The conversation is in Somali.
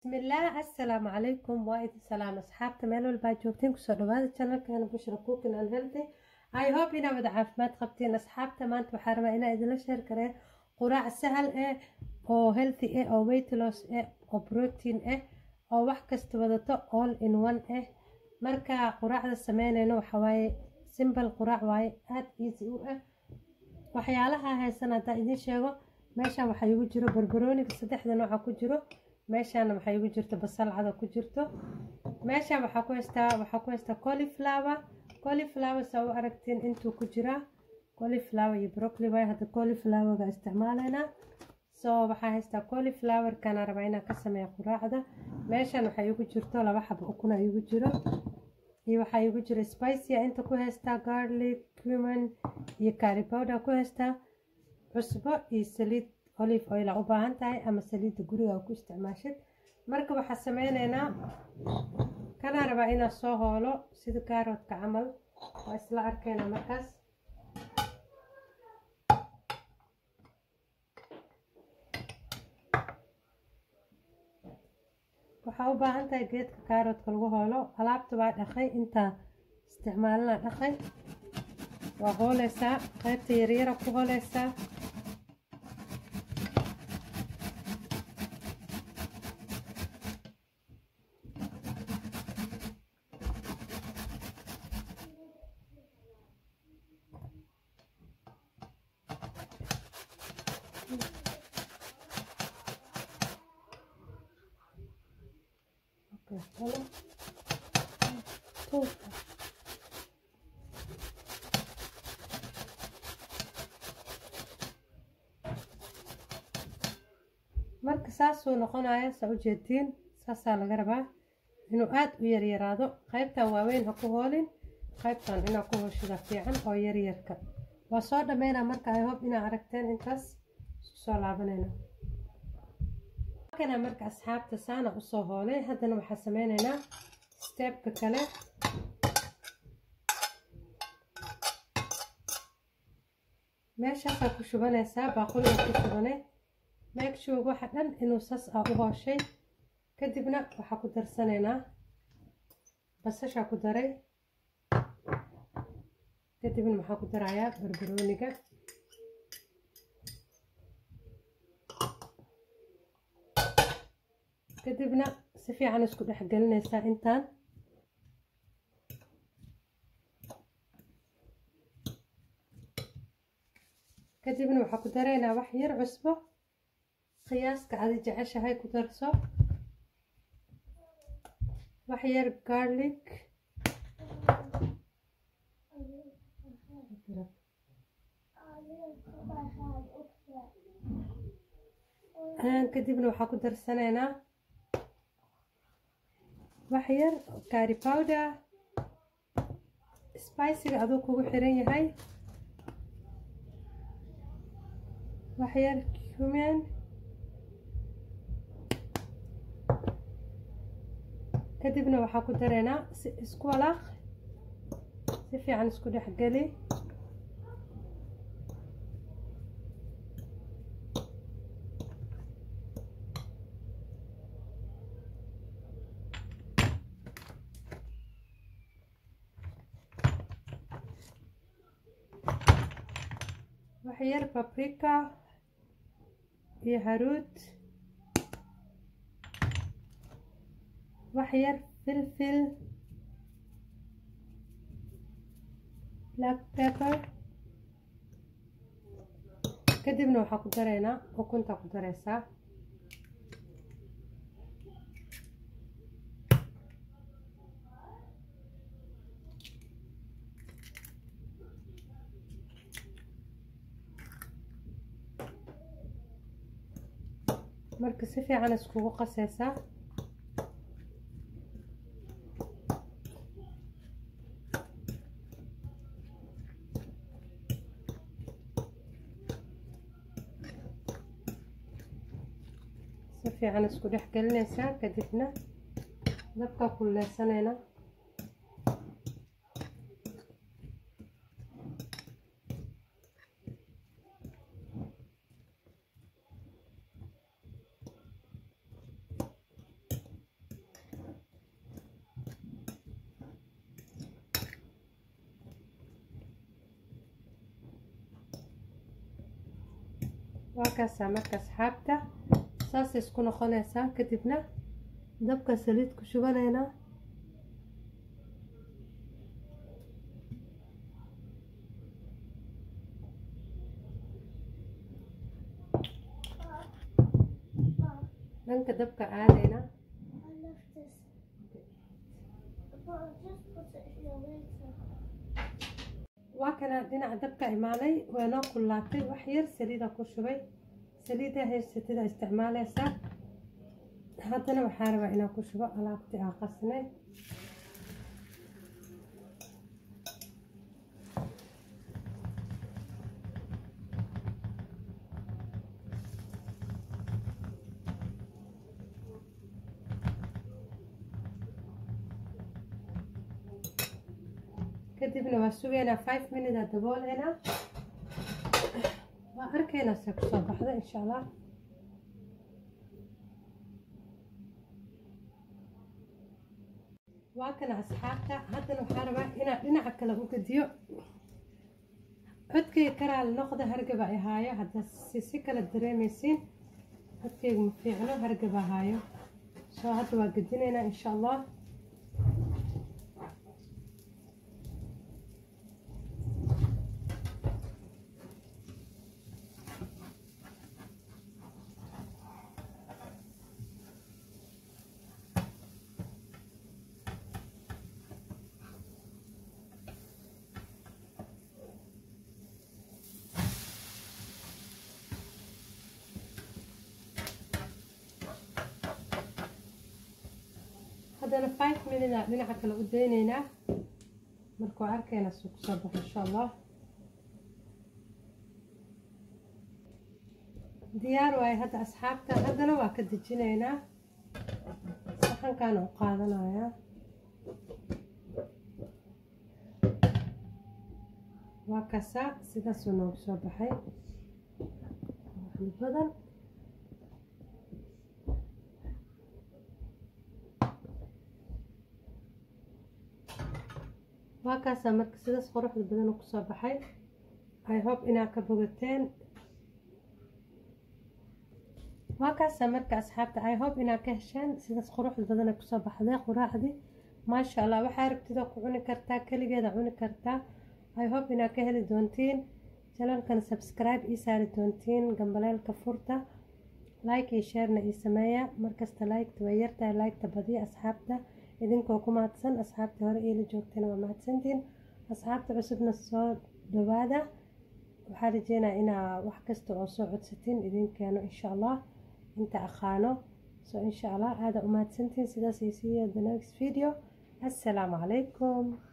بسم الله السلام عليكم وايد سلام أصحابتا meel walbaa joogtiin kusoo dhawaada channelkeena Bushra Cooking and Healthy. I hope inaa wada caafimaad qabtiin asxaabta. Maanta waxaan rabaa inaan idinla share gareeyo quraac sahal oo healthy oo weight loss oo protein oo wax kasta wadato all in one marka quraacda sameynayno waxa waaye simple quraac waaye aad easy u waxyaalaha haysan hadda idin sheego. meeshan waxa igu jiro barbarooni saddexda nooc ku jiro. meeshan waxa igu jirto basal cad ku jirto. meeshan waxa ku haystaa cauliflower soo aragtiin intuu ku jira cauliflower iyo broccoli way hadda cauliflower ga isticmaalana soo waxa haystaa cauliflower kana rabaa inaan ka sameeyo quraacda. meeshan waxa igu jirto laba xabo ukun igu jiro iyo waxa igu jiro spicy inta ku haystaa garlic cumin iyo curry powder ku haystaa cusbo iyo saliid olive oil u baahan tahay ama saliidda guriga ku isticmaashid. marka waxa sameynaynaa kana rabaa inaan soo hoolo sida carrot-ka camal waa isla arkayna. markaas waxa u baahan tahay geedka carrot-ka lagu hoolo. alaabta waa dhaqay inta isticmaalna dhaqay waa hooleysaa qaybta yaryar ku hooleysaa. marka saasuu noqonaya saa u jeedtiin saasaa laga rabaa inuu aad u yaryaraado. qaybtan waaweyn ha ku hoolin, qaybtan inaa ku hooshida fiican oo yaryarka waa soo dhameynaa. marka I hope inaa aragteen intaas soo laabanayna kana. marka asxaabta saana u soo hoolay haddana waxaa sameynaynaa stepka kale. meeshaasaa ku shubanaysaa baaquliga ku shubanay make sure waxa dhan inuu sas u hooshay. kadibna waxaa ku darsanaynaa basasha ku daray. kadibna waxaa ku darayaa barbarooniga. kadibna si fiican isku dhex gelinaysaa intaan. kadibna waxaa ku daraynaa wax yar cusbo qiyaaska aad jeceshahay ku darso. wax yar garlic kadibna waxaa ku darsanaynaa wax yar curry powder spicy-ga aduu kugu xiran yahay. wax yar cumin kadibna waxaa ku daraynaa isku walaaq si fiican isku dhex geli. wax yar paprika iyo haruud, wax yar filfil black pepper. kadibna waxaa ku daraynaa ukunta ku daraysaa. marka si fiican iskugu qasaysaa. si fiican isku dhex gelinaysaa. kadibna dabka kuleysanayna. وكاسا marka asxaabta saas isku noqonaysaa kadibna dabka saliid ku shubanayna dhanka dabka aadayna waa kana dhinaca dabka imaanay waana kulaatay wax yar saliida ku shubay saliida haysatida isticmaalaysa haddana waxaan rabaa inaan ku shubo alaabtii aan qasnay kadibna waa sugaynaa 5 minutes dabooleyna waa arkayna se kusoo baxda insha allah waa kana asxaabta haddana waxaan rabaa inaan dhinaca kale u gediyo codkayga karaal noqda hargaba ay haayo hadda si kala dareemaysiin codkayga ma fiicno hargaba haayo soo hadda waa gedinaynaa insha allah haddana 5 minutes dhinaca kale u daynaynaa markuu arkayna soo kusoo baxo insha allah diyaar waaye hadda asxaabta haddana waa ka dejinaynaa saxankaana u qaadanayaa waa kasa sidaasuu noogu soo baxay badan waa kaasa marka sidaas quruxda badan ku soo baxay I hope inaad ka bogateen waa kaasa marka asxaabta I hope inaad ka hesheen sidaas quruxda badan ku soo baxday quraacdii maasha Allah waxa rabtida ku cuni kartaa kaligeeda cuni kartaa I hope inaad ka heli doontiin channelkan subscribe ii saari doontiin gambaleelka furta like iyo share na ii sameeya markasta like way yartahay like ta badiya asxaabta idinkoo ku mahadsan asxaabta hore ila joogtana waa mahadsantiin asxaabta cusubna soo dhawaada waxaa rajeynayaa inaa wax kasta oo soo codsatiin idinkeeno insha Allah inta aqaano so insha Allah aada u mahadsantiin sidaas iyo see you in the next video assalaamu calaykum